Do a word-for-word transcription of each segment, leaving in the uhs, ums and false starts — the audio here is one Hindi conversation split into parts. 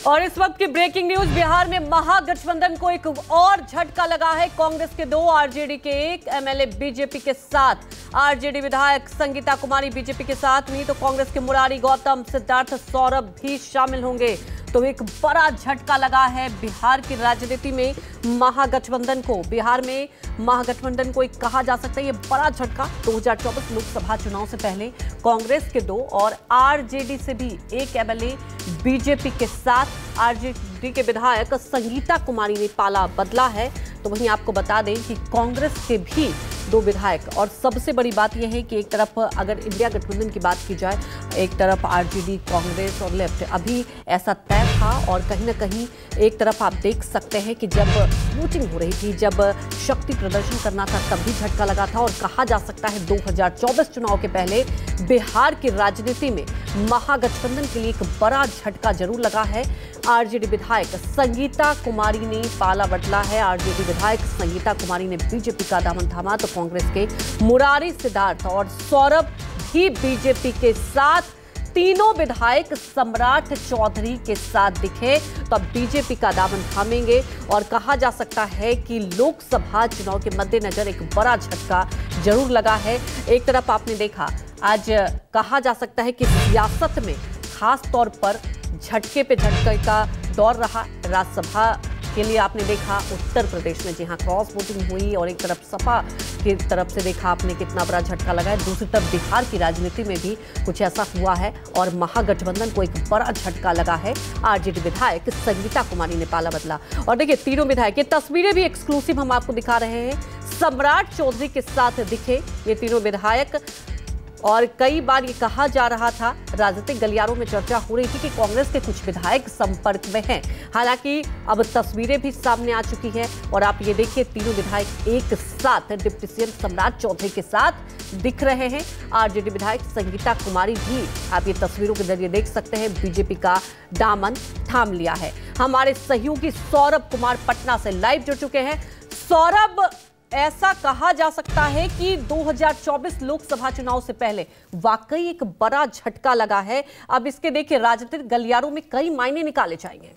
और इस वक्त की ब्रेकिंग न्यूज, बिहार में महागठबंधन को एक और झटका लगा है। कांग्रेस के दो, आरजेडी के एक एमएलए बीजेपी के साथ। आरजेडी विधायक संगीता कुमारी बीजेपी के साथ, नहीं तो कांग्रेस के मुरारी गौतम, सिद्धार्थ सौरभ भी शामिल होंगे। तो एक बड़ा झटका लगा है बिहार की राजनीति में महागठबंधन को। बिहार में महागठबंधन को एक कहा जा सकता है ये बड़ा झटका। दो हज़ार चौबीस लोकसभा चुनाव से पहले कांग्रेस के दो और आरजेडी से भी एक एमएलए बीजेपी के साथ। आरजेडी के विधायक संगीता कुमारी ने पाला बदला है। तो वहीं आपको बता दें कि कांग्रेस के भी दो विधायक, और सबसे बड़ी बात यह है कि एक तरफ अगर इंडिया गठबंधन की बात की जाए, एक तरफ आरजेडी, कांग्रेस और लेफ्ट, अभी ऐसा तय था। और कहीं ना कहीं एक तरफ आप देख सकते हैं कि जब वोटिंग हो रही थी, जब शक्ति प्रदर्शन करना था, तब भी झटका लगा था। और कहा जा सकता है दो हज़ार चौबीस चुनाव के पहले बिहार की राजनीति में महागठबंधन के लिए एक बड़ा झटका जरूर लगा है। आरजेडी विधायक संगीता कुमारी ने पाला बदला है। आरजेडी विधायक संगीता कुमारी ने बीजेपी का दामन थामा, तो कांग्रेस के मुरारी, सिद्धार्थ और सौरभ भी बीजेपी के साथ। तीनों विधायक सम्राट चौधरी के साथ दिखे, तो अब बीजेपी का दामन थामेंगे। और कहा जा सकता है कि लोकसभा चुनाव के मद्देनजर एक बड़ा झटका जरूर लगा है। एक तरफ आपने देखा, आज कहा जा सकता है कि सियासत में खास तौर पर झटके पे झटके का दौर रहा। राज्यसभा के लिए आपने देखा उत्तर प्रदेश में, जहां क्रॉस वोटिंग हुई, और एक तरफ सपा की तरफ से देखा आपने कितना बड़ा झटका लगा है। दूसरी तरफ बिहार की राजनीति में भी कुछ ऐसा हुआ है और महागठबंधन को एक बड़ा झटका लगा है। आरजेडी विधायक संगीता कुमारी ने पाला बदला। और देखिए तीनों विधायक, ये तस्वीरें भी एक्सक्लूसिव हम आपको दिखा रहे हैं, सम्राट चौधरी के साथ दिखे ये तीनों विधायक। और कई बार ये कहा जा रहा था, राजनीतिक गलियारों में चर्चा हो रही थी कि कांग्रेस के कुछ विधायक संपर्क में हैं। हालांकि अब तस्वीरें भी सामने आ चुकी हैं और आप ये देखिए तीनों विधायक एक साथ डिप्टी सीएम सम्राट चौधरी के साथ दिख रहे हैं। आरजेडी विधायक संगीता कुमारी भी आप ये तस्वीरों के जरिए देख सकते हैं, बीजेपी का दामन थाम लिया है। हमारे सहयोगी सौरभ कुमार पटना से लाइव जुड़ चुके हैं। सौरभ, ऐसा कहा जा सकता है कि दो हज़ार चौबीस लोकसभा चुनाव से पहले वाकई एक बड़ा झटका लगा है। अब इसके देखिए राजनीतिक गलियारों में कई मायने निकाले जाएंगे।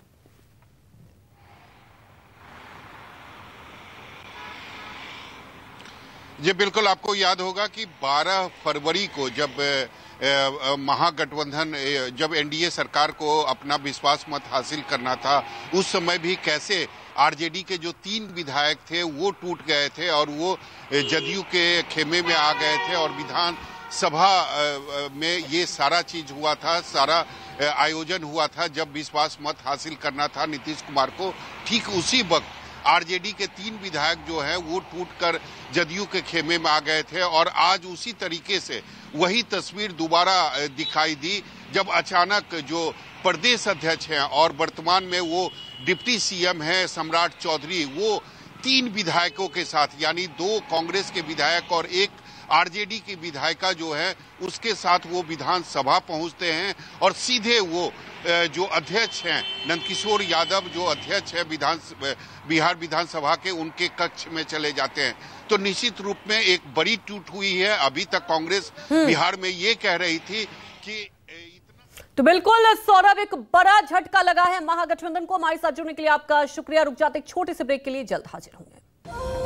जी बिल्कुल, आपको याद होगा कि बारह फरवरी को जब महागठबंधन, जब एनडीए सरकार को अपना विश्वास मत हासिल करना था, उस समय भी कैसे आरजेडी के जो तीन विधायक थे वो टूट गए थे और वो जदयू के खेमे में आ गए थे। और विधान सभा में ये सारा चीज हुआ था, सारा आयोजन हुआ था जब विश्वास मत हासिल करना था नीतीश कुमार को। ठीक उसी वक्त आरजेडी के तीन विधायक जो हैं वो टूटकर जदयू के खेमे में आ गए थे। और आज उसी तरीके से वही तस्वीर दोबारा दिखाई दी, जब अचानक जो प्रदेश अध्यक्ष हैं और वर्तमान में वो डिप्टी सीएम हैं सम्राट चौधरी, वो तीन विधायकों के साथ, यानी दो कांग्रेस के विधायक और एक आरजेडी की विधायिका जो है उसके साथ वो विधानसभा पहुंचते हैं। और सीधे वो जो अध्यक्ष हैं नंदकिशोर यादव, जो अध्यक्ष है विधान बिहार विधानसभा के, उनके कक्ष में चले जाते हैं। तो निश्चित रूप में एक बड़ी टूट हुई है। अभी तक कांग्रेस बिहार में ये कह रही थी कि तो बिल्कुल सौरभ, एक बड़ा झटका लगा है महागठबंधन को। हमारे साथ जुड़ने के लिए आपका शुक्रिया। रुक जाते एक छोटे से ब्रेक के लिए, जल्द हाजिर होंगे।